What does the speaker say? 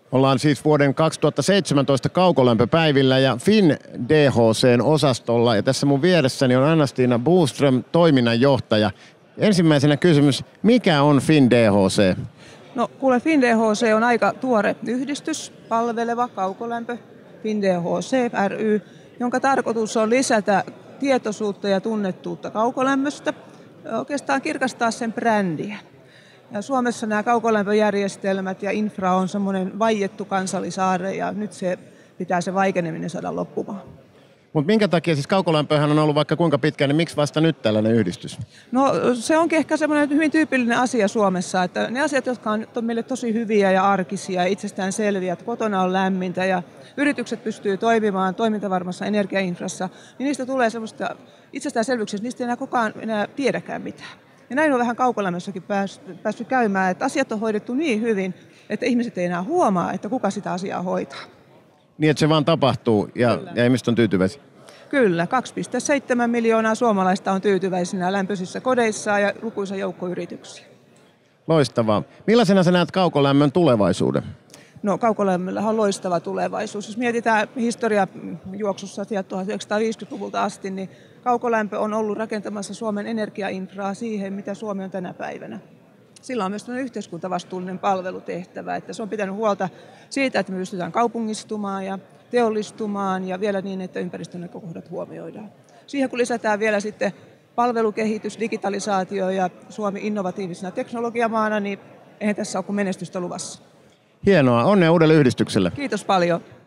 Ollaan siis vuoden 2017 kaukolämpöpäivillä ja FinDHC:n osastolla. Ja tässä mun vieressäni on Anna-Stina Boström, toiminnanjohtaja. Ensimmäisenä kysymys, mikä on FinDHC? No kuule, FinDHC on aika tuore yhdistys, palveleva kaukolämpö, FinDHC ry, jonka tarkoitus on lisätä tietoisuutta ja tunnettuutta kaukolämmöstä, oikeastaan kirkastaa sen brändiä. Ja Suomessa nämä kaukolämpöjärjestelmät ja infra on semmoinen vaiettu kansallisaarre ja nyt pitää se vaikeneminen saada loppumaan. Mutta minkä takia siis kaukolämpöhän on ollut vaikka kuinka pitkään, niin miksi vasta nyt tällainen yhdistys? No se onkin ehkä semmoinen hyvin tyypillinen asia Suomessa, että ne asiat, jotka on meille tosi hyviä ja arkisia ja itsestään selviä, että kotona on lämmintä ja yritykset pystyy toimimaan toimintavarmassa energiainfrassa, niin niistä tulee semmoista itsestäänselvyyksiä, että niistä ei enää kukaan enää tiedäkään mitään. Ja näin on vähän kaukolämmössäkin päässyt käymään, että asiat on hoidettu niin hyvin, että ihmiset ei enää huomaa, että kuka sitä asiaa hoitaa. Niin, että se vaan tapahtuu ja ihmiset on tyytyväisiä. Kyllä, 2,7 miljoonaa suomalaista on tyytyväisinä lämpöisissä kodeissa ja lukuisa joukko yrityksiä. Loistavaa. Millaisena sä näet kaukolämmön tulevaisuuden? No kaukolämmöllä on loistava tulevaisuus. Jos mietitään historiajuoksussa 1950-luvulta asti, niin kaukolämpö on ollut rakentamassa Suomen energiainfraa siihen, mitä Suomi on tänä päivänä. Sillä on myös yhteiskuntavastuullinen palvelutehtävä, että se on pitänyt huolta siitä, että me pystytään kaupungistumaan ja teollistumaan ja vielä niin, että ympäristön näkökohdat huomioidaan. Siihen kun lisätään vielä sitten palvelukehitys, digitalisaatio ja Suomi innovatiivisena teknologiamaana, niin eihän tässä ole kuin menestystä luvassa. Hienoa. Onnea uudelle yhdistykselle. Kiitos paljon.